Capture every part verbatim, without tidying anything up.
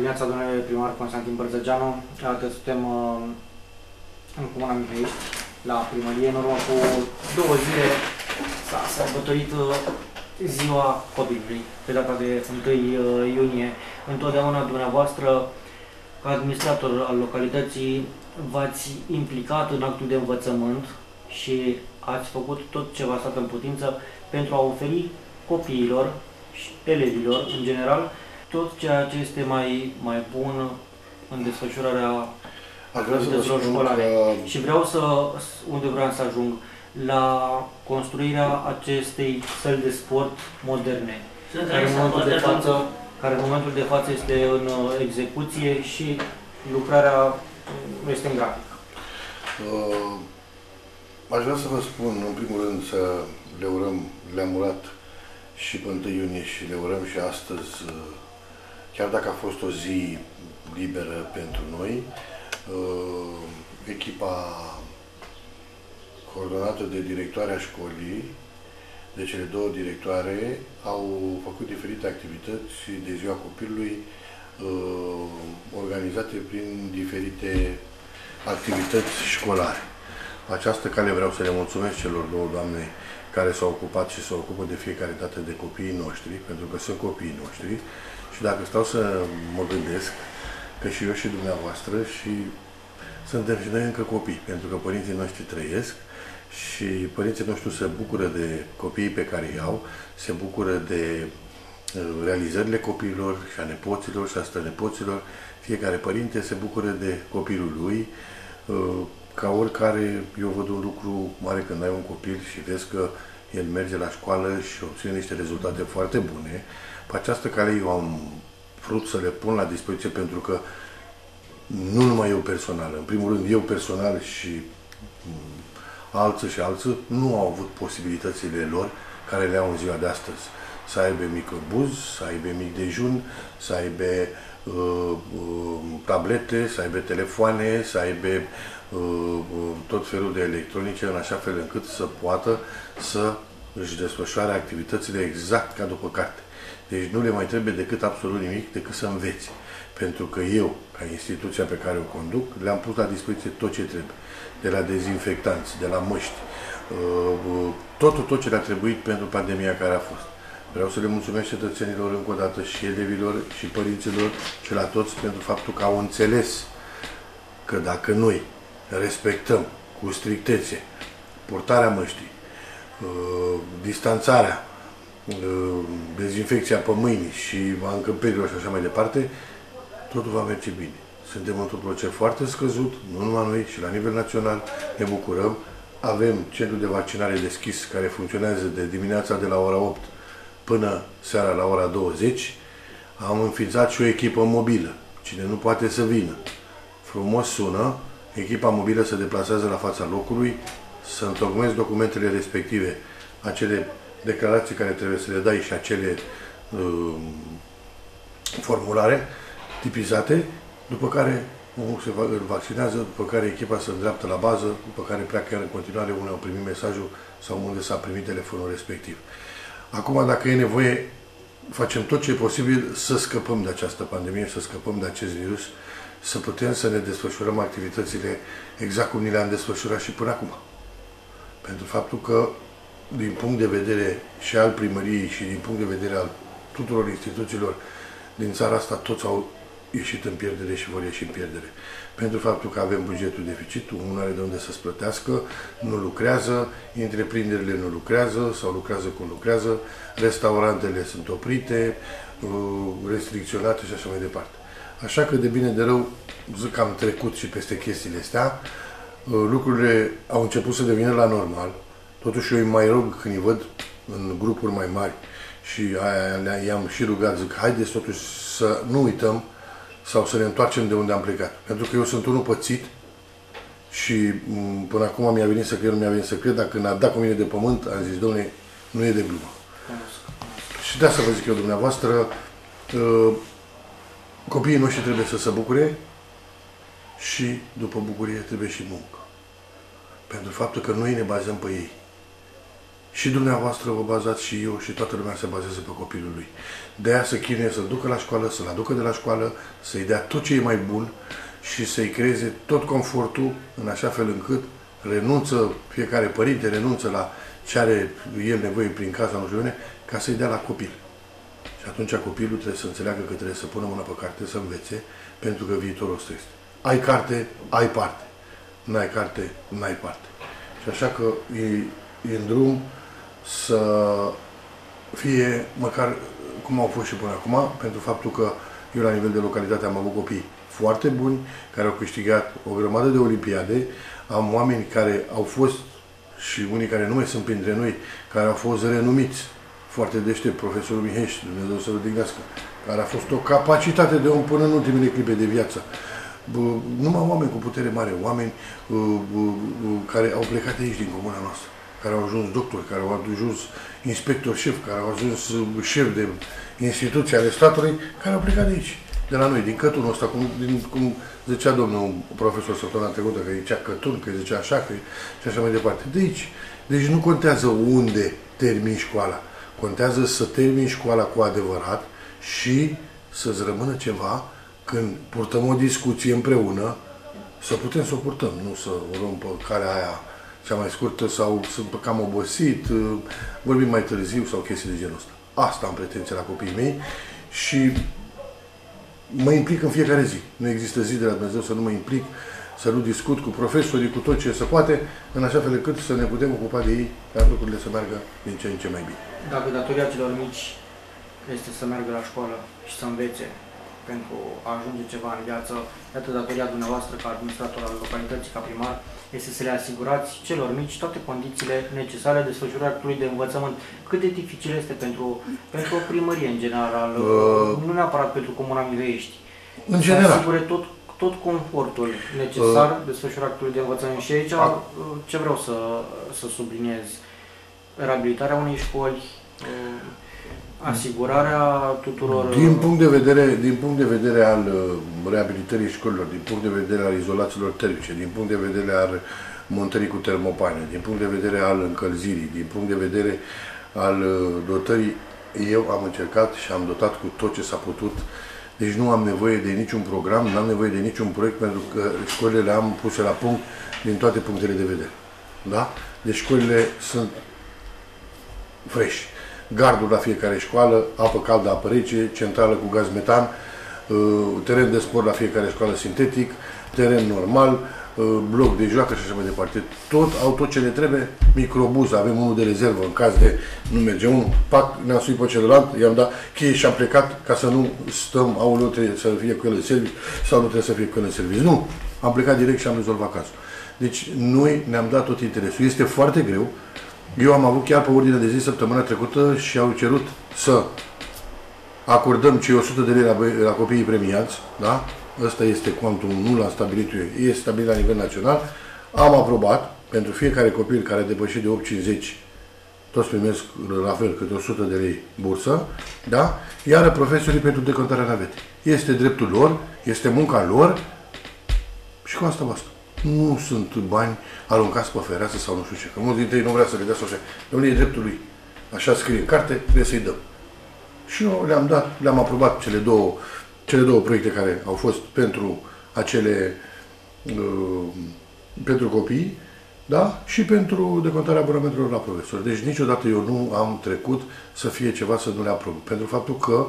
dimineața, domnule primar Constantin Bărzăgeanu. Astăzi suntem uh, în Comuna Mihăiești, la primărie. În urmă cu două zile s-a sărbătorit uh, ziua copilului, pe data de întâi iunie. Întotdeauna dumneavoastră, ca administrator al localității, v-ați implicat în actul de învățământ și ați făcut tot ce v-a stat în putință pentru a oferi copiilor și elevilor, în general, tot ceea ce este mai, mai bun în desfășurarea activităților școlare. Că... Și vreau să, unde vreau să ajung, la construirea acestei săli de sport moderne, care în, momentul de față, care în momentul de față este în execuție și lucrarea este în grafic. Uh, aș vrea să vă spun, în primul rând, să le urăm, le-am urat și pe întâi iunie și le urăm și astăzi, chiar dacă a fost o zi liberă pentru noi, echipa coordonată de directoarea școlii, de cele două directoare, au făcut diferite activități de ziua copilului, organizate prin diferite activități școlare. Pe această cale vreau să le mulțumesc celor două doamne care s-au ocupat și se ocupă de fiecare dată de copiii noștri, pentru că sunt copiii noștri. Și dacă stau să mă gândesc că și eu și dumneavoastră și suntem și noi încă copii, pentru că părinții noștri trăiesc și părinții noștri se bucură de copiii pe care îi au, se bucură de realizările copiilor și a nepoților și a strănepoților. Fiecare părinte se bucură de copilul lui. Ca oricare, eu văd un lucru mare când ai un copil și vezi că el merge la școală și obține niște rezultate foarte bune. Pe această cale eu am vrut să le pun la dispoziție, pentru că nu numai eu personal, în primul rând eu personal și alții și alții nu au avut posibilitățile lor care le au în ziua de astăzi. Să aibă microbuz, să aibă mic dejun, să aibă uh, uh, tablete, să aibă telefoane, să aibă uh, tot felul de electronice, în așa fel încât să poată să își desfășoare activitățile exact ca după carte. Deci nu le mai trebuie decât absolut nimic, decât să învețe. Pentru că eu, ca instituția pe care o conduc, le-am pus la dispoziție tot ce trebuie. De la dezinfectanți, de la măști, totul, tot ce le-a trebuit pentru pandemia care a fost. Vreau să le mulțumesc cetățenilor încă o dată, și elevilor, și părinților, și la toți, pentru faptul că au înțeles că dacă noi respectăm cu strictețe purtarea măștii, distanțarea, dezinfecția pe mâini și a încăperilor și așa mai departe, totul va merge bine. Suntem într-un proces foarte scăzut, nu numai noi, și la nivel național ne bucurăm. Avem centrul de vaccinare deschis, care funcționează de dimineața de la ora opt până seara la ora douăzeci. Am înființat și o echipă mobilă. Cine nu poate să vină, frumos sună, echipa mobilă se deplasează la fața locului, să întocmesc documentele respective, acele declarații care trebuie să le dai și acele uh, formulare tipizate, după care omul se vaccinează, după care echipa se îndreaptă la bază, după care pleacă în continuare, unde au primit mesajul sau unde s-a primit telefonul respectiv. Acum, dacă e nevoie, facem tot ce e posibil să scăpăm de această pandemie, să scăpăm de acest virus, să putem să ne desfășurăm activitățile exact cum ni le-am desfășurat și până acum. Pentru faptul că, din punct de vedere și al primăriei și din punct de vedere al tuturor instituțiilor din țara asta, toți au ieșit în pierdere și vor ieși în pierdere. Pentru faptul că avem bugetul deficit, unul nu are de unde să-ți plătească, nu lucrează, întreprinderile nu lucrează sau lucrează cum lucrează, restaurantele sunt oprite, restricționate și așa mai departe. Așa că, de bine de rău, zic că am trecut și peste chestiile astea, lucrurile au început să devină la normal. Totuși eu îi mai rog când îi văd în grupuri mai mari și aia i-am și rugat, zic, haideți totuși să nu uităm sau să ne întoarcem de unde am plecat. Pentru că eu sunt unul pățit și până acum mi-a venit să cred, nu mi-a venit să cred, dar când a dat cu mine de pământ, am zis, dom'le, nu e de glumă. Și de asta vă zic eu dumneavoastră, copiii noștri trebuie să se bucure și după bucurie trebuie și muncă. Pentru faptul că noi ne bazăm pe ei. și dumneavoastră vă bazați și eu și toată lumea se bazează pe copilul lui. De aia să chinuie să-l ducă la școală, să-l aducă de la școală, să-i dea tot ce e mai bun și să-i creeze tot confortul în așa fel încât renunță, fiecare părinte renunță la ce are el nevoie prin casa, nu știu bine, ca să-i dea la copil. Și atunci copilul trebuie să înțeleagă că trebuie să pună mâna pe carte, să învețe, pentru că viitorul ăsta este. Ai carte, ai parte. N-ai carte, n-ai parte. Și așa că e, e în drum să fie măcar cum au fost și până acum, pentru faptul că eu la nivel de localitate am avut copii foarte buni, care au câștigat o grămadă de olimpiade, am oameni care au fost și unii care nu mai sunt printre noi, care au fost renumiți, foarte deștept, profesorul Mihești, Dumnezeu să-l odihnească, care a fost o capacitate de om până în ultimele clipe de viață. Numai oameni cu putere mare, oameni care au plecat de aici, din comuna noastră, care au ajuns doctori, care au ajuns inspector șef, care au ajuns șef de instituții ale statului, care au plecat de aici, de la noi, din Cătunul ăsta, cum, din, cum zicea domnul profesor săptămâna trecută, că zicea Cătun, că zicea așa, că și așa mai departe. De aici. Deci nu contează unde termini școala, contează să termini școala cu adevărat și să-ți rămână ceva când purtăm o discuție împreună, să putem să o purtăm, nu să o luăm pe calea aia cea mai scurtă sau sunt cam obosit, vorbim mai târziu sau chestii de genul ăsta. Asta am pretenție la copiii mei și mă implic în fiecare zi. Nu există zi de la Dumnezeu să nu mă implic, să nu discut cu profesorii, cu tot ce se poate, în așa fel încât să ne putem ocupa de ei, ca lucrurile să meargă din ce în ce mai bine. Dacă datoria celor mici este să meargă la școală și să învețe pentru a ajunge ceva în viață, iată datoria dumneavoastră ca administrator al localității, ca primar, este să le asigurați celor mici toate condițiile necesare desfășurării actului de învățământ. Cât de dificil este pentru, pentru o primărie în general, uh, nu neapărat pentru Comuna Miveiești, în general, să asigure tot, tot confortul necesar uh, desfășurării actului de învățământ. Și aici uh, ce vreau să, să subliniez? Reabilitarea unei școli, uh, asigurarea tuturor... Din punct de vedere, din punct de vedere al reabilitării școlilor, din punct de vedere al izolațiilor termice, din punct de vedere al montării cu termopane, din punct de vedere al încălzirii, din punct de vedere al dotării, eu am încercat și am dotat cu tot ce s-a putut. Deci nu am nevoie de niciun program, nu am nevoie de niciun proiect, pentru că școlile le am puse la punct din toate punctele de vedere. Da? Deci școlile sunt fresh. Gardul la fiecare școală, apă caldă, apă rece, centrală cu gaz metan, teren de sport la fiecare școală sintetic, teren normal, bloc de joacă și așa mai departe. Tot au tot ce le trebuie, microbuz, avem unul de rezervă în caz de nu merge unul, pac, ne-am suit pe celălalt, i-am dat cheie și am plecat ca să nu stăm, auleu, trebuie să fie cu el în serviciu sau nu trebuie să fie cu el în serviciu. Nu, am plecat direct și am rezolvat cazul. Deci noi ne-am dat tot interesul. Este foarte greu. Eu am avut chiar pe ordine de zi săptămâna trecută și au cerut să acordăm cei o sută de lei la, la copiii premiați, da? Ăsta este cuantum, nu l-am stabilit eu, e stabilit la nivel național. Am aprobat pentru fiecare copil care a depășit de opt cincizeci, toți primesc la fel câte o sută de lei bursă, da? Iar profesorii pentru decontarea navetei. Este dreptul lor, este munca lor și cu asta basta. Nu sunt bani aruncați pe fereastră sau nu știu ce. Că mulți dintre ei nu vrea să le dea sau așa. Dom'le, e dreptul lui. Așa scrie în carte, trebuie să-i dăm. Și eu le-am dat, le-am aprobat cele două, cele două proiecte care au fost pentru acele, uh, pentru copii, da? Și pentru decontarea abonamentelor la profesori. Deci niciodată eu nu am trecut să fie ceva să nu le aprob. Pentru faptul că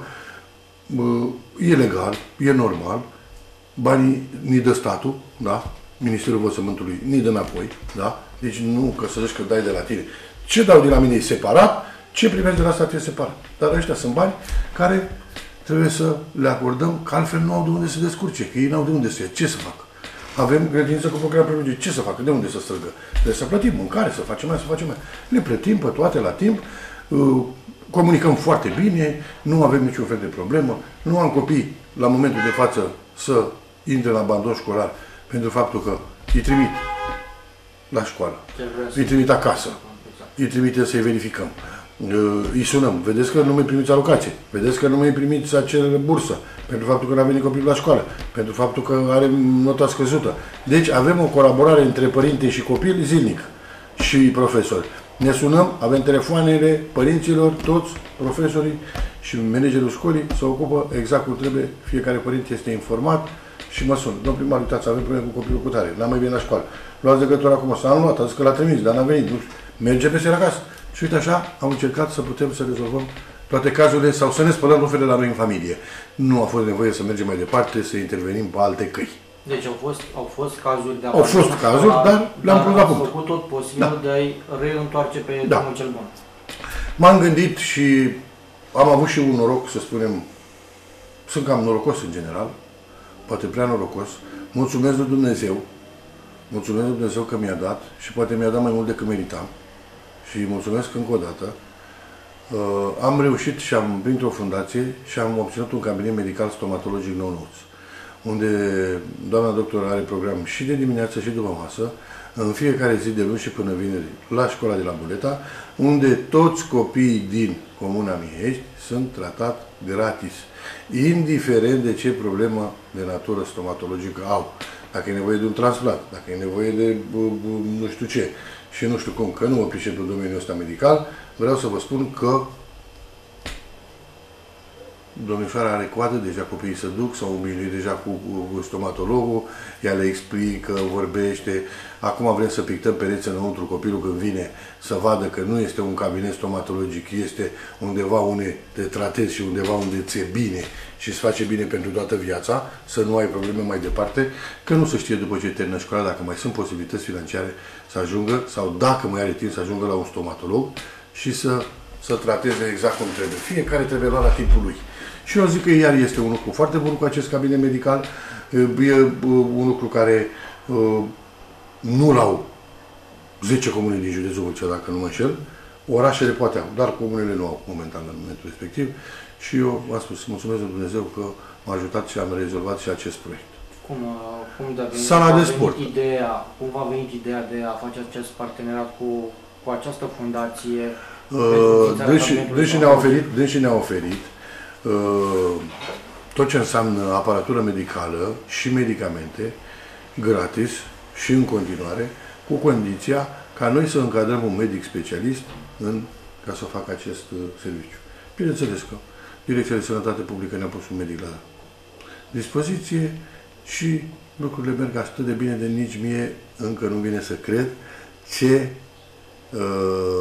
uh, e legal, e normal, banii ni dă statul, da? Ministerul Învățământului ni dă înapoi, da? Deci nu că să zici că dai de la tine. Ce dau de la mine e separat, ce primești de la stat e separat. Dar ăștia sunt bani care trebuie să le acordăm, că altfel nu au de unde să descurce, că ei n-au de unde să ia. Ce să facă? Avem grădiniță cu program prelungit. Ce să facă? De unde să strângă? Trebuie să plătim mâncare, să facem mai, să facem mai. Le plătim pe toate la timp, comunicăm foarte bine, nu avem niciun fel de problemă, nu am copii la momentul de față să intre la abandon școlar pentru faptul că îi trimit la școală, îi trimit acasă, îi trimite să-i verificăm, îi sunăm, vedeți că nu mai primiți alocație, vedeți că nu mai primiți acele bursă, pentru faptul că n-a venit copilul la școală, pentru faptul că are nota scăzută. Deci avem o colaborare între părinte și copil zilnic și profesori. Ne sunăm, avem telefoanele părinților, toți profesorii și managerul școlii se ocupă exact cum trebuie, fiecare părinte este informat și mă sun. Domnul primar, uitați, avem probleme cu copilul cu tare, n-am mai venit la școală. Luați legătura acum, s-a luat, a zis că l-a trimis, dar n-a venit, nu știu. Merge pe seara acasă. Și uite așa, am încercat să putem să rezolvăm toate cazurile sau să ne spălăm rufele la noi în familie. Nu a fost nevoie să mergem mai departe, să intervenim pe alte căi. Deci au fost, au fost cazuri de Au fost cazuri, dar le-am pus la punct. Am făcut tot posibil da. de a-i reîntoarce pe da. drumul cel bun. M-am gândit și am avut și un noroc, să spunem, sunt cam norocos în general, poate prea norocos. Mulțumesc lui Dumnezeu, mulțumesc lui Dumnezeu că mi-a dat și poate mi-a dat mai mult decât meritam. Și mulțumesc încă o dată. Uh, am reușit și am, printr-o fundație, și am obținut un cabinet medical stomatologic nou-nouț, unde doamna doctor are program și de dimineață și după masă, în fiecare zi de luni și până vineri, la școala de la Buleta, unde toți copiii din Comuna Mihiești sunt tratați gratis, indiferent de ce problemă de natură stomatologică au. Dacă e nevoie de un transplant, dacă e nevoie de nu știu ce și nu știu cum, că nu mă pricep în domeniul ăsta medical, vreau să vă spun că domnișoara are coadă, deja copiii se duc, s-au obișnuit deja cu, cu stomatologul, ea le explică, vorbește. Acum vrem să pictăm pereți înăuntru, copilul când vine să vadă că nu este un cabinet stomatologic, este undeva unde te tratezi și undeva unde ți-e bine și îți face bine pentru toată viața, să nu ai probleme mai departe, că nu se știe după ce termină școala dacă mai sunt posibilități financiare să ajungă, sau dacă mai are timp să ajungă la un stomatolog și să, să trateze exact cum trebuie. Fiecare trebuie luat la timpul lui. Și eu zic că iar este un lucru foarte bun cu acest cabinet medical, e un lucru care nu l-au zece comune din județul Vâlcea, dacă nu mă înșel, orașele poate au, dar comunele nu au momentan în momentul respectiv. Și eu v-am spus, mulțumesc lui Dumnezeu că m-a ajutat și am rezolvat și acest proiect. Cum, cum de venit, Sala de sport. Ideea, cum v-a venit ideea de a face acest parteneriat cu, cu această fundație? Dânsi ne-a oferit, dânsi ne-a oferit uh, tot ce înseamnă aparatură medicală și medicamente gratis și în continuare, cu condiția ca noi să încadrăm un medic specialist în, ca să facă acest uh, serviciu. Bineînțeles că Direcția de Sănătate Publică ne-a pus un medic la dispoziție și lucrurile merg atât de bine de nici mie încă nu vine să cred ce uh,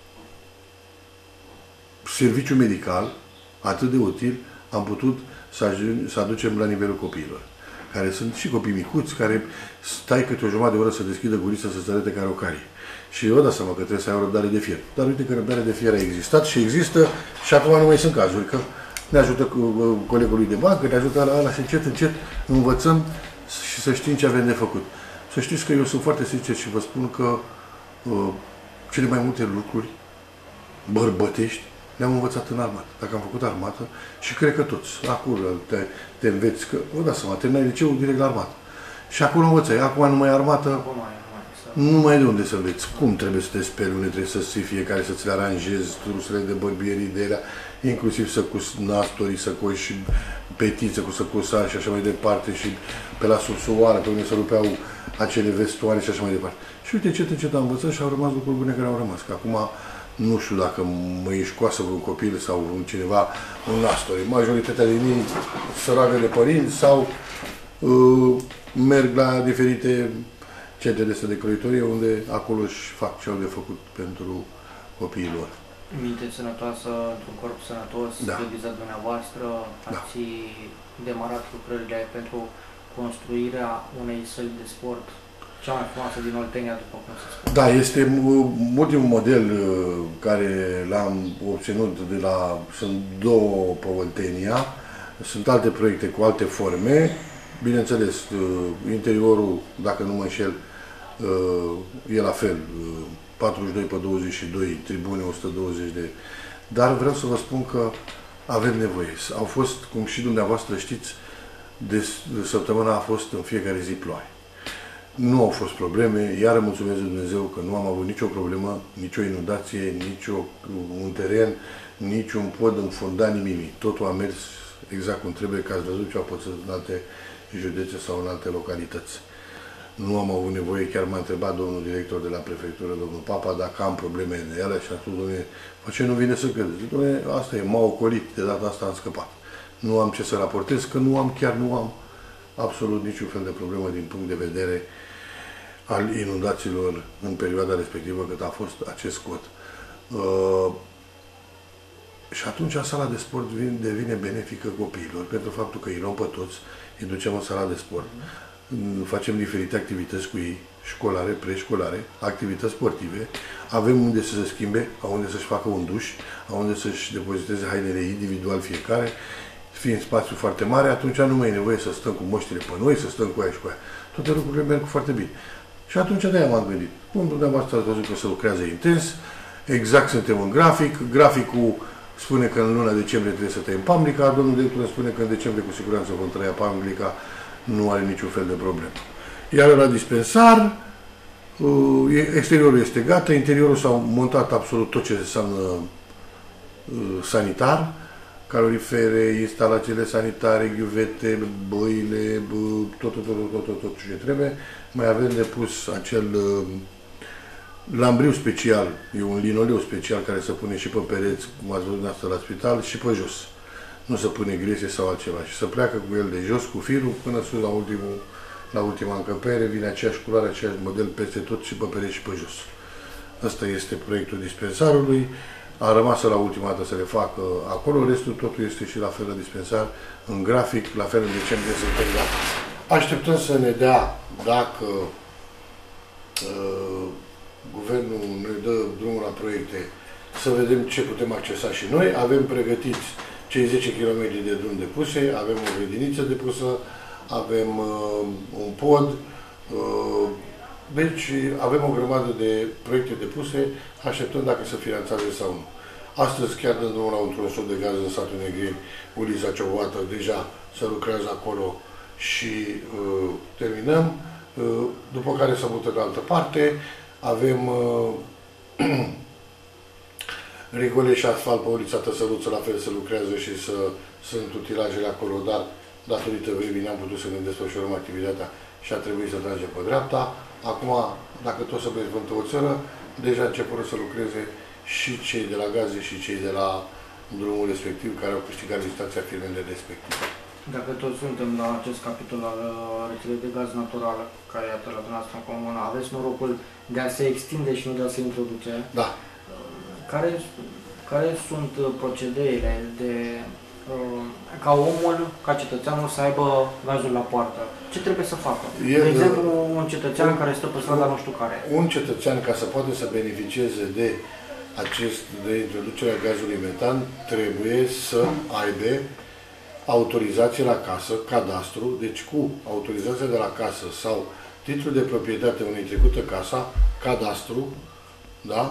serviciu medical atât de util am putut să, ajung, să aducem la nivelul copiilor, care sunt și copii micuți, care stai câte o jumătate de oră să deschidă gurița să-ți arate care o carie. Și eu dați seama că trebuie să ai o răbdare de fier. Dar uite că răbdarea de fier a existat și există și acum nu mai sunt cazuri, că ne ajută cu colegului de bancă, ne ajută la ăla și încet, încet învățăm și să știm ce avem de făcut. Să știți că eu sunt foarte sincer și vă spun că uh, cele mai multe lucruri bărbătești le-am învățat în armată. Dacă am făcut armată, și cred că toți, acolo te, te înveți, că vă dați seama, terminai liceul direct la armată. Și acolo învățai, acum nu mai armată, nu mai de unde să înveți. Cum trebuie să te speli, unde trebuie să ții fiecare, să ți le aranjezi, trusele de bărbierii de alea, inclusiv să cus nastorii, să coși și petiță cu să cusa și așa mai departe, și pe la subsoară, pe unde se rupeau acele vestoane și așa mai departe. Și uite, încet, încet am învățat și au rămas lucruri bune care au rămas. Că acum nu știu dacă mă eșcoasă vreun copil sau vreun cineva un nastor. Majoritatea din ei săroagă de părinți sau uh, merg la diferite centre de de croitorie unde acolo își fac ce au de făcut pentru copiii lor. Minte sănătoasă, într-un corp sănătos, da. de vizat dumneavoastră, ați da. demarat lucrările pentru construirea unei săli de sport cea mai frumoasă din Oltenia, după cum se spune. Da, este ultimul model care l-am obținut de la... Sunt două pe Oltenia, sunt alte proiecte cu alte forme. Bineînțeles, interiorul, dacă nu mă înșel, e la fel, patruzeci și doi pe douăzeci și doi, tribune o sută douăzeci de... Dar vreau să vă spun că avem nevoie. Au fost, cum și dumneavoastră știți, de săptămâna a fost în fiecare zi ploaie. Nu au fost probleme, iar mulțumesc lui Dumnezeu că nu am avut nicio problemă, nicio inundație, nici un teren, nici un pod înfundat, nimic. Totul a mers exact cum trebuie, că ați văzut ce au pățit în alte județe sau în alte localități. nu am avut nevoie, chiar m-a întrebat domnul director de la prefectură, domnul Papa, dacă am probleme de ele și atunci, domnule, ce nu vine să credeți? Domnule, asta e, m-au ocolit, de data asta am scăpat. Nu am ce să raportez, că nu am, chiar nu am absolut niciun fel de problemă din punct de vedere al inundațiilor în perioada respectivă cât a fost acest cod. Uh, și atunci sala de sport devine benefică copiilor, pentru faptul că îi luăm pe toți, îi ducem în sala de sport, facem diferite activități cu ei, școlare, preșcolare, activități sportive, avem unde să se schimbe, unde să-și facă un duș, unde să-și depoziteze hainele individual fiecare, fiind spațiu foarte mare, atunci nu mai e nevoie să stăm cu moștile pe noi, să stăm cu aia și cu aia. Toate lucrurile merg foarte bine. Și atunci de-aia m-am gândit. Bun, dumneavoastră ați văzut că se lucrează intens, exact suntem în grafic, graficul spune că în luna decembrie trebuie să tăiem Pamlica, domnul director îmi spune că în decembrie cu siguranță vom tăia Pamlica, nu are niciun fel de problemă. Iar la dispensar, exteriorul este gata, interiorul s-au montat absolut tot ce înseamnă sanitar, calorifere, instalațiile sanitare, ghiuvete, băile, tot, tot, tot, tot, tot, tot ce trebuie. Mai avem de pus acel lambriu special, e un linoleu special care se pune și pe pereți, cum ați văzut asta la spital, și pe jos. Nu se pune gresie sau altceva. Și se pleacă cu el de jos, cu firul, până sus la, ultimul, la ultima încăpere, vine aceeași culoare, aceeași model peste tot și pe pereți și pe jos. Ăsta este proiectul dispensarului. A rămas la ultima dată să le facă acolo, restul totul este și la fel la dispensar, în grafic, la fel în decembrie să te gata. Așteptăm să ne dea, dacă uh, guvernul ne dă drumul la proiecte, să vedem ce putem accesa și noi. Avem pregătiți cei zece kilometri de drum depuse, avem o grădiniță depusă, avem uh, un pod, uh, deci avem o grămadă de proiecte depuse, așteptăm dacă să finanțeze sau nu. Astăzi chiar dăm drumul la un tronsou de gaz în satul Negreni, Uliza Cioboată, deja se lucrează acolo și uh, terminăm, uh, după care să mută în altă parte. Avem uh, rigole și asfalt pe ulița Tăsăruță, la fel se lucrează și să, sunt utilajele acolo, dar datorită vremii n-am putut să ne desfășurăm activitatea și a trebuit să tragem pe dreapta. Acum, dacă tot să vânt o țară, deja început să lucreze și cei de la gaze și cei de la drumul respectiv, care au câștigat licitația firmele respective. Dacă toți suntem la acest capitol al rețelei de gaz natural, care iată la dumneavoastră în comună, aveți norocul de a se extinde și nu de a se introduce. Da. Care, care sunt procedeile de ca omul, ca cetățeanul să aibă gazul la poartă? Ce trebuie să facă? E, de exemplu, un cetățean un, care stă pe strada nu știu care. Un cetățean, ca să poată să beneficieze de acest, de introducerea gazului metan, trebuie să aibă autorizație la casă, cadastru, deci cu autorizația de la casă sau titlul de proprietate unei trecută casa, cadastru, da?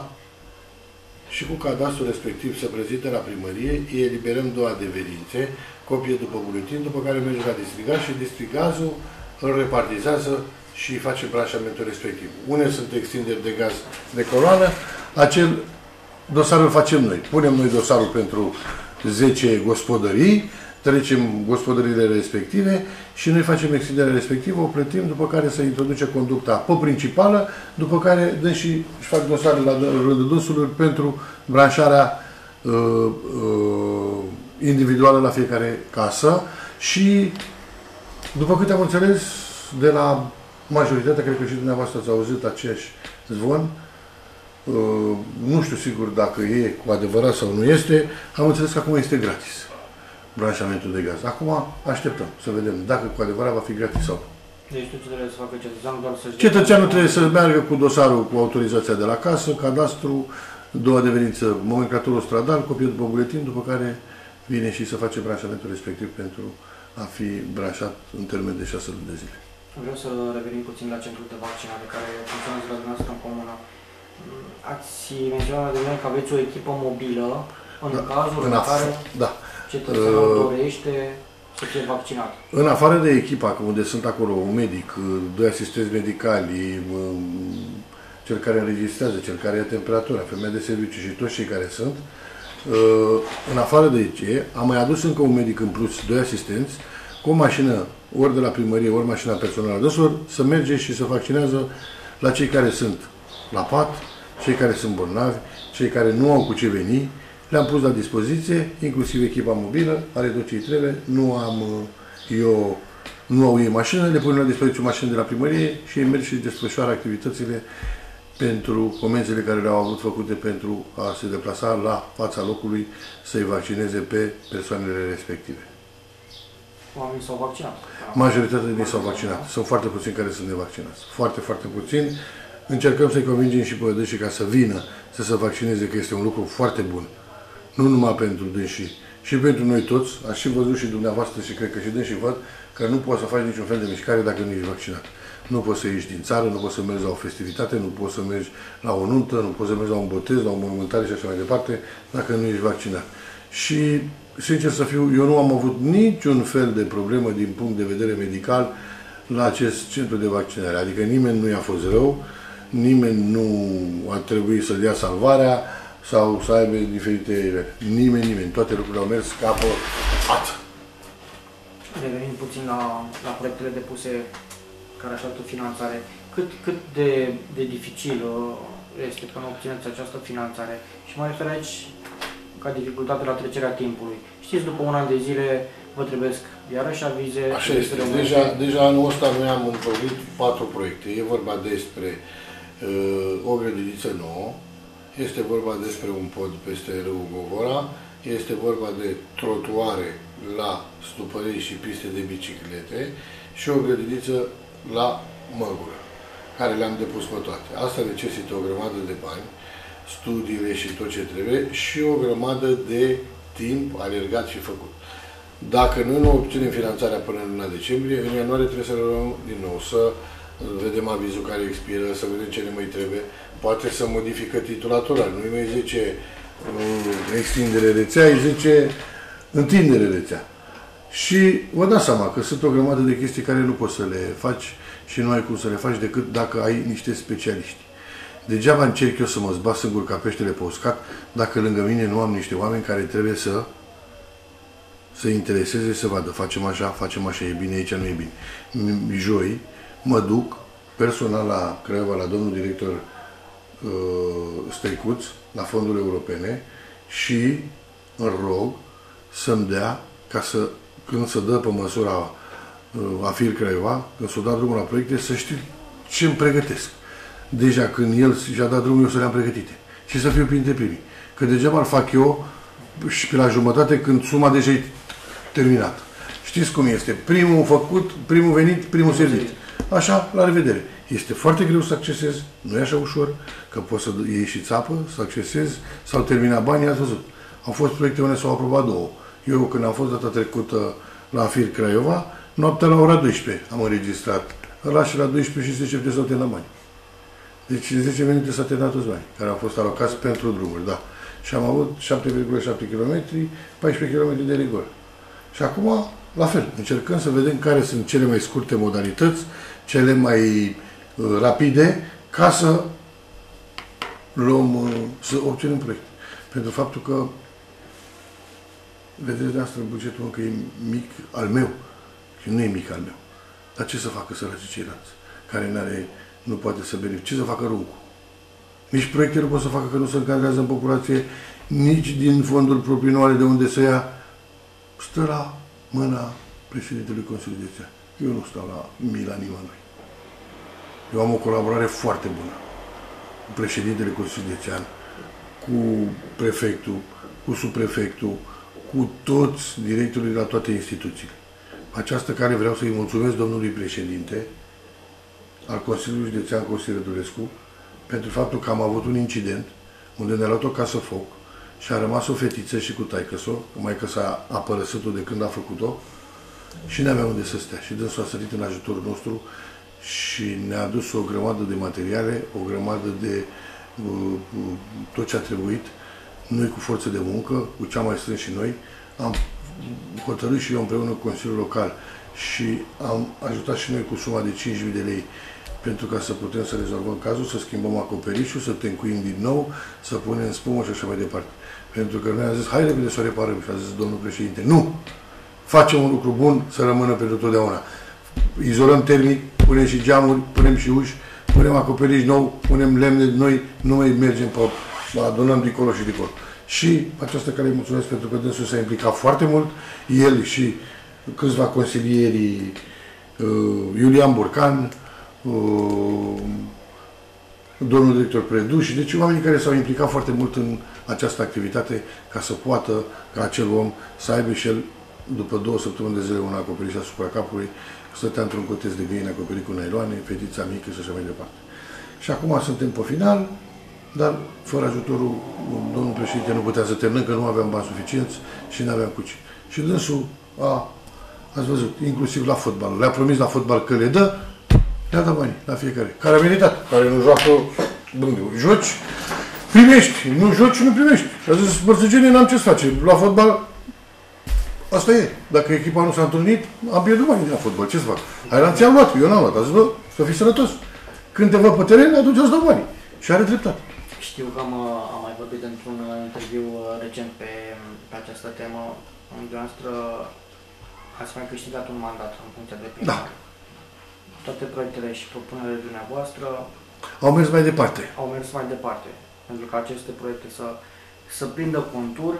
Și cu cadastrul respectiv se prezintă la primărie, îi eliberăm două adeverințe, copie după buletin, după care merge la distrigaz și distrigazul îl repartizează și face branșamentul respectiv. Unde sunt extinderi de gaz de coloană, acel dosar îl facem noi. Punem noi dosarul pentru zece gospodării, trecem gospodăriile respective și noi facem extinderea respectivă, o plătim, după care se introduce conducta pe principală, după care dăm și își fac dosarele la rândul dânsului pentru branșarea uh, uh, individuală la fiecare casă și, după câte am înțeles, de la majoritatea, cred că și dumneavoastră ați auzit aceeași zvon, uh, nu știu sigur dacă e cu adevărat sau nu este, am înțeles că acum este gratis branșamentul de gaz. Acum așteptăm să vedem dacă cu adevărat va fi gratis sau nu. Deci tu ce trebuie să facă cetățeanul? Doar să-și cetățeanul trebuie să meargă cu dosarul cu autorizația de la casă, cadastru, două adeverință, nomenclatorul stradal, copie după buletin, după care vine și să face branșamentul respectiv pentru a fi branșat în termen de șase luni de zile. Vreau să revenim puțin la centrul de vaccinare care funcționează la dumneavoastră în comună. Ați menționat de mine că aveți o echipă mobilă în da, cazul în, în care da. cetățeanul uh, dorește să fie vaccinat. În afară de echipa, unde sunt acolo un medic, doi asistenți medicali, cel care înregistrează, cel care ia temperatura, femeia de serviciu și toți cei care sunt, în afară de ce, am mai adus încă un medic în plus, doi asistenți, cu o mașină, ori de la primărie, ori mașina personală dânsul, să merge și să vaccinează la cei care sunt la pat, cei care sunt bolnavi, cei care nu au cu ce veni. Le-am pus la dispoziție, inclusiv echipa mobilă, are tot ce trebuie. Nu am eu, nu au ei mașină, le punem la dispoziție o mașină de la primărie și ei merg și desfășoară activitățile pentru comenzile care le-au avut făcute pentru a se deplasa la fața locului să-i vaccineze pe persoanele respective. Oamenii s-au vaccinat. Majoritatea din ei s-au vaccinat. Sunt foarte puțini care sunt nevaccinați. Foarte, foarte puțini. Încercăm să-i convingem și pe dânsii ca să vină să se vaccineze, că este un lucru foarte bun. Nu numai pentru dânsii, și pentru noi toți. Aș și văzut și dumneavoastră și cred că și dânsii văd că nu poți să faci niciun fel de mișcare dacă nu ești vaccinat. Nu poți să ieși din țară, nu poți să mergi la o festivitate, nu poți să mergi la o nuntă, nu poți să mergi la un botez, la o mormântare și așa mai departe, dacă nu ești vaccinat. Și, sincer să fiu, eu nu am avut niciun fel de problemă din punct de vedere medical la acest centru de vaccinare. Adică nimeni nu i-a fost rău, nimeni nu a trebuit să dea salvarea sau să aibă diferite... Nimeni, nimeni. Toate lucrurile au mers ca pe față. Revenind puțin la, la proiectele depuse care așteaptă finanțare, cât, cât de, de dificil este până obțineți această finanțare? Și mă refer aici ca dificultate la trecerea timpului. Știți, după un an de zile vă trebuiesc iarăși avize. Așa este. Deja, deja anul ăsta noi am întocmit patru proiecte. E vorba despre uh, o grădiniță nouă, este vorba despre un pod peste râul Gogora, este vorba de trotuare la Stupărei și piste de biciclete și o grădiniță la Măgură, care le-am depus pe toate. Asta necesită o grămadă de bani, studiile și tot ce trebuie și o grămadă de timp alergat și făcut. Dacă noi nu obținem finanțarea până în luna decembrie, în ianuarie trebuie să luăm din nou, să vedem avizul care expiră, să vedem ce ne mai trebuie. Poate să modifică titulatura, nu îi mai zice uh, extindere rețea, îi zice întindere rețea. Și vă dați seama că sunt o grămadă de chestii care nu poți să le faci și nu ai cum să le faci decât dacă ai niște specialiști. Degeaba încerc eu să mă zbat singur ca peștele pe uscat dacă lângă mine nu am niște oameni care trebuie să să intereseze, să vadă, facem așa, facem așa, e bine, aici nu e bine. Joi mă duc personal la Craiova, la domnul director uh, Stăicuț, la fonduri europene și îl rog să-mi dea, ca să, când se dă pe măsura uh, AFIR Craiova, când s-o dat drumul la proiecte, să știu ce îmi pregătesc. Deja când el și-a dat drumul, eu să le-am pregătite. Și să fiu printre primii. Că degeaba îl fac eu și pe la jumătate când suma deja e terminată. Știți cum este? Primul făcut, primul venit, primul servit. Așa, la revedere. Este foarte greu să accesezi, nu e așa ușor, că poți să iei și țapă, să accesezi, s-au terminat banii, ați văzut. Au fost proiecte unde s-au aprobat două. Eu, când am fost data trecută la AFIR Craiova, noaptea la ora douăsprezece am înregistrat. Ăla și la douăsprezece și zece minute s-au terminat bani. Deci în zece minute s-au terminat toți bani, care au fost alocați pentru drumuri, da. Și am avut șapte virgulă șapte kilometri, paisprezece kilometri de rigoră. Și acum, la fel, încercăm să vedem care sunt cele mai scurte modalități, cele mai uh, rapide, ca să luăm, uh, să obținem proiect. Pentru faptul că, vedeți dumneavoastră, bugetul încă e mic al meu, și nu e mic al meu. Dar ce să facă săracii ceilalți, care n-are, nu poate să beneficie? Ce să facă runcul? Nici proiecte nu pot să facă că nu se încadrează în populație, nici din fondul proprii nu are de unde să ia. Stă la mâna președintelui Consiliului Județean. Eu nu stau la mila nimănui. Eu am o colaborare foarte bună cu președintele Consiliului Județean, cu prefectul, cu subprefectul, cu toți directorii la toate instituțiile. Această care vreau să-i mulțumesc domnului președinte al Consiliului Județean Costin Rădulescu pentru faptul că am avut un incident unde ne-a luat o casă foc și a rămas o fetiță și cu taică-s-o, maică-sa a părăsit-o de când a făcut-o și n-avea unde să stea. Și dânsul a sărit în ajutorul nostru și ne-a adus o grămadă de materiale, o grămadă de uh, uh, tot ce a trebuit. Noi cu forță de muncă, cu cea mai strâns și noi, am hotărât și eu împreună cu Consiliul Local și am ajutat și noi cu suma de cinci mii de lei pentru ca să putem să rezolvăm cazul, să schimbăm acoperișul, să tencuim din nou, să punem spumă și așa mai departe. Pentru că noi am zis, hai repede să o reparăm. Și a zis domnul președinte, nu! facem un lucru bun să rămână pentru totdeauna. Izolăm termic, punem și geamuri, punem și uși, punem acoperiș nou, punem lemne noi, nu mai mergem pe, adunăm dincolo și dincolo. Și această care îi mulțumesc pentru că dânsul s-a implicat foarte mult, el și câțiva consilieri, uh, Iulian Burcan, uh, domnul director Predu și deci oamenii care s-au implicat foarte mult în această activitate ca să poată ca acel om să aibă și el după două săptămâni de zile un acoperiș asupra capului, stătea într-un cotez de găină acoperit cu nailoane, fetița mică și așa mai departe. Și acum suntem pe final, dar fără ajutorul domnul președinte nu putea să terminăm, că nu aveam bani suficienți și nu aveam cu ce. Și dânsul a, ați văzut, inclusiv la fotbal. Le-a promis la fotbal că le dă, le-a dat bani la fiecare. Care a meritat, care nu joacă, Dumnezeu, joci, primești, nu joci, nu primești. A zis, bărțăgenii, n-am ce să face. La fotbal, asta e. Dacă echipa nu s-a întâlnit, am pierdut banii de la fotbal. Ce să fac? Hai, ți-am luat, eu n-am luat. A zis, bă, să fii sănătos. Când te văd pe teren, atunci îți dau banii. Și are dreptate. Știu că am, am mai vorbit într-un interviu recent pe, pe această temă. Dumneavoastră ați mai câștigat un mandat în funcție de primar. Da. Toate proiectele și propunerile dumneavoastră au mers mai departe. Au mers mai departe. Pentru că aceste proiecte să, să prindă contur,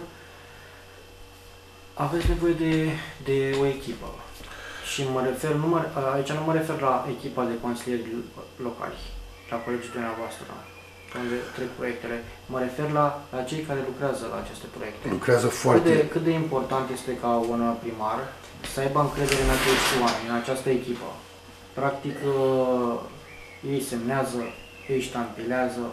aveți nevoie de, de o echipă. Și mă refer, nu mă, aici nu mă refer la echipa de consilieri locali, la colegii dumneavoastră, unde trec proiectele. Mă refer la, la cei care lucrează la aceste proiecte. Lucrează foarte... Cât de, cât de important este ca un primar să aibă încredere în acești oameni, în această echipă. Practic, ei semnează, ei ștampilează.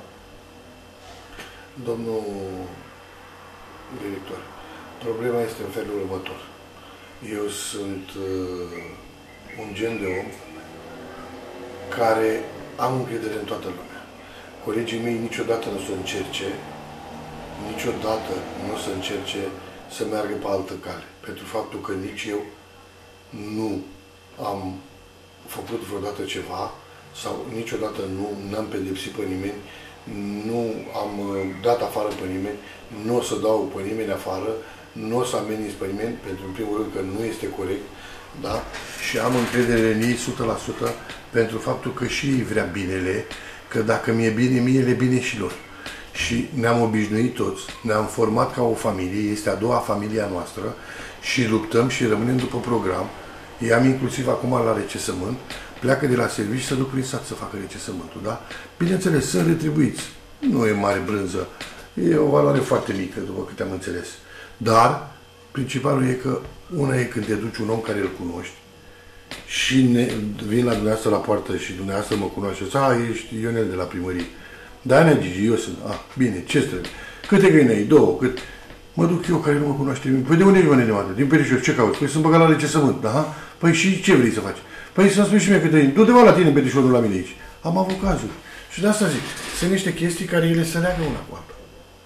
Domnul director, problema este în felul următor. Eu sunt uh, un gen de om care am încredere în toată lumea. Colegii mei niciodată nu se încerce, niciodată nu se încerce să meargă pe altă cale. Pentru faptul că nici eu nu am făcut vreodată ceva sau niciodată nu am pedepsit pe nimeni, nu am dat afară pe nimeni, nu o să dau pe nimeni afară, nu o să ameninț pe nimeni, pentru în primul rând că nu este corect, da? Și am încredere în ei o sută la sută pentru faptul că și ei vrea binele, că dacă mi-e bine, mie le bine și lor. Și ne-am obișnuit toți, ne-am format ca o familie, este a doua familie a noastră și luptăm și rămânem după program. Ei am inclusiv acum la recensământ, pleacă de la serviciu să duc prin sat să facă recensământul, da? Bineînțeles, sunt retribuiți. Nu e mare brânză, e o valoare foarte mică, după câte am înțeles. Dar, principalul e că una e când te duci un om care îl cunoști și ne, vin la dumneavoastră la poartă și dumneavoastră mă cunoașteți, a, ești Ionel de la primărie. Da, nea Gigi, eu sunt. A, bine, ce trebuie? Câte găini ai? Două, cât? Mă duc eu care nu mă cunoaște. Păi de unde ești, mă, nenevată? Din Perișor, ce cauți? Păi sunt băgat la recensământ, da? Păi și ce vrei să faci? Păi să-mi spui și mie câte găini. Du-te la tine în Perișor, nu la mine aici. Am avut cazuri. Și de asta zic, sunt niște chestii care ele se leagă una cu alta.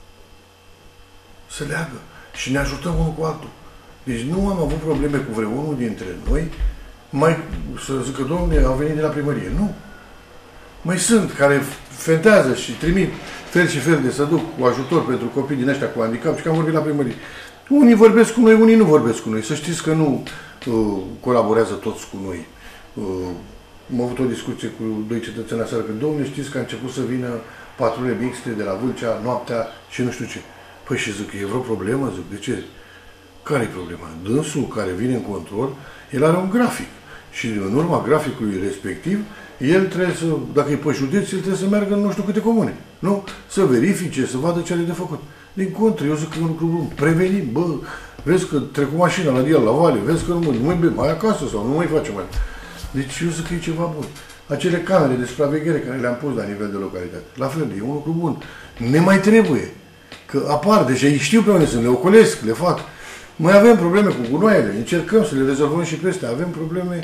Se leagă. Și ne ajutăm unul cu altul. Deci nu am avut probleme cu vreunul dintre noi, mai să zică, domnule, au venit de la primărie. Nu. Mai sunt care fentează și trimit fel și fel de să duc cu ajutor pentru copii din ăștia cu handicap și că am vorbit la primărie. Unii vorbesc cu noi, unii nu vorbesc cu noi. Să știți că nu uh, colaborează toți cu noi. Uh, am avut o discuție cu doi cetățeni aseară, că, domnule, știți că a început să vină patrule mixte de la Vâlcea, noaptea și nu știu ce. Păi și zic, e vreo problemă? Zic, de ce? Care e problema? Dânsul care vine în control, el are un grafic. Și în urma graficului respectiv, el trebuie să, dacă e pe județ, el trebuie să meargă în nu știu câte comune. Nu? Să verifice, să vadă ce are de făcut. Din contră, eu zic că e un lucru bun. Prevenim, bă, vezi că trec cu mașina la dial, la vale, vezi că nu, nu mai bem, mai acasă sau nu mai facem mai. Deci eu zic că e ceva bun. Acele camere de supraveghere care le-am pus la nivel de localitate, la fel, e un lucru bun. Ne mai trebuie. Că apar, deja ei știu pe unde sunt, le ocolesc, le fac. Mai avem probleme cu gunoaiele, încercăm să le rezolvăm și pe astea. Avem probleme,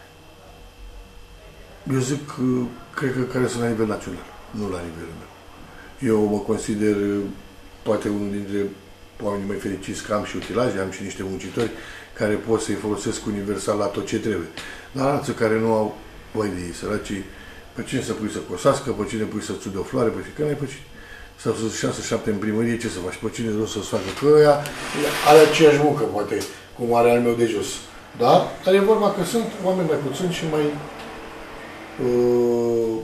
eu zic, cred că care sunt la nivel național, nu la nivelul meu. Eu mă consider poate unul dintre oamenii mai fericiți că am și utilaje, am și niște muncitori care pot să-i folosesc universal la tot ce trebuie. Dar alții care nu au voi de ei, săracii, pe cine să pui să cosească, pe cine pui să-ți de o floare, pe cine, că n-ai pe cine. Sau să șase, șapte în primărie, ce să faci? Pe cine vreau să-ți facă? Că ăia are aceeași muncă, poate. cum are al meu de jos. Da? Dar e vorba că sunt oameni mai puțini și mai uh,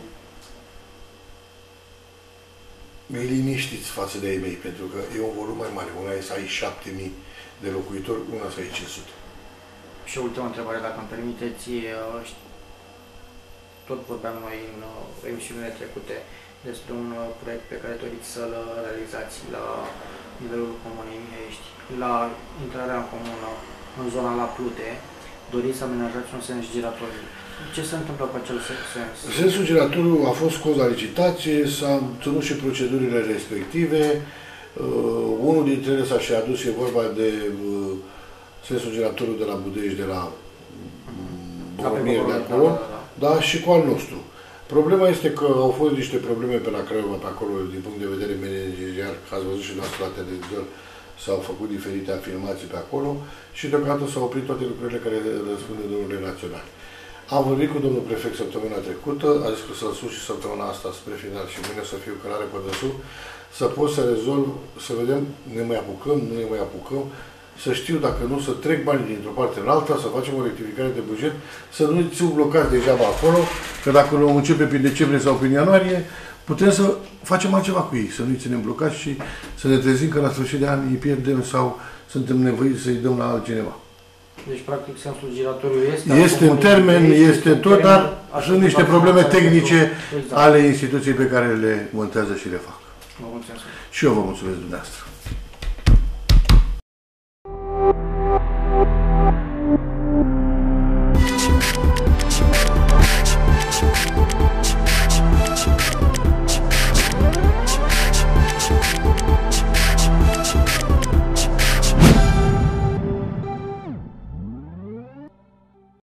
mai liniștiți față de ei mei, pentru că e un volum mai mare. Una e să ai șapte mii de locuitori, una să ai cinci sute. Și o ultimă întrebare, dacă îmi permiteți, tot vorbeam noi în emisiunile trecute despre un proiect pe care doriți să-l realizați la nivelul Comunei Mihaiești. La intrarea în comună, în zona la Plute, doriți să amenajați un sens giratoriu. Ce se întâmplă cu acel sens? Sensul giratoriu a fost scos la licitație, s-a ținut și procedurile respective. Uh, unul dintre ele s-a și adus, e vorba de uh, sensul giratoriu de la Budești, de la Boronier, de acolo, da, da, da. Da, și cu al nostru. Problema este că au fost niște probleme pe la Craiova, pe acolo, din punct de vedere managerial, că ați văzut și noastră la televizor, s-au făcut diferite afirmații pe acolo și deocamdată s-au oprit toate lucrurile care răspunde domnului național. Am vorbit cu domnul prefect săptămâna trecută, a zis că să-l sus și săptămâna asta spre final și mâine să fiu călare pe dăsul, să pot să rezolv, să vedem, ne mai apucăm, nu ne mai apucăm, să știu dacă nu, să trec banii dintr-o parte în alta, să facem o rectificare de buget, să nu ți blocați degeaba acolo, că dacă nu începe prin decembrie sau prin ianuarie, putem să facem altceva cu ei, să nu-i ținem blocați și să ne trezim că la sfârșit de an îi pierdem sau suntem nevoiți să-i dăm la altcineva. Deci, practic, sensul giratoriu este... Este în termen, este tot, dar sunt niște probleme tehnice ale instituției pe care le montează și le fac. Vă mulțumesc. Și eu vă mulțumesc dumneavoastră.